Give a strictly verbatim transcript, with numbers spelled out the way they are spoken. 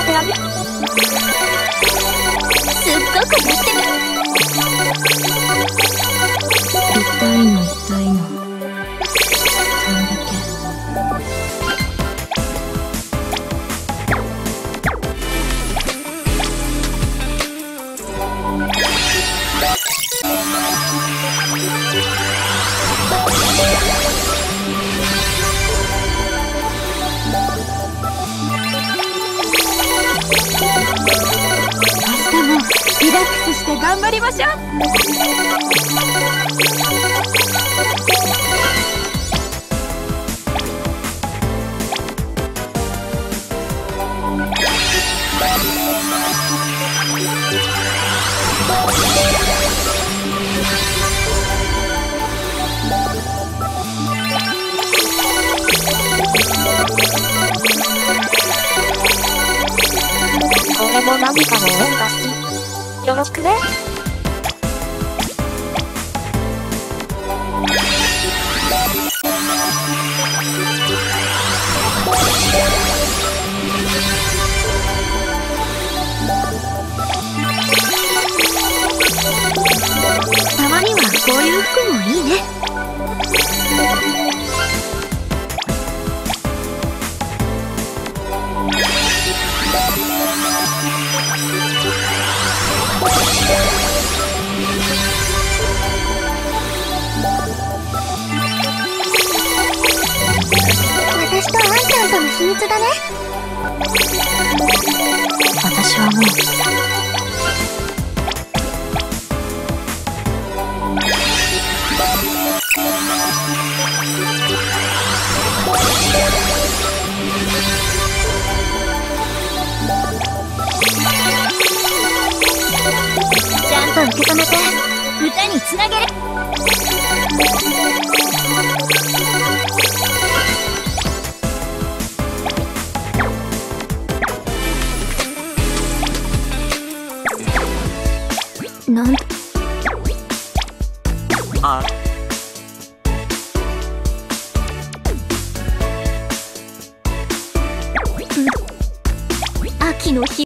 てあげる。すっごくやってる。痛いの痛いのそんだけ。明日もリラックスして頑張りましょう。俺も何かの縁が好き。よろしくね。たまにはこういう服もいいね。私とアイちゃんとの秘密だね。私はもうちゃんと受け止めて歌につなげる。なんあ秋の日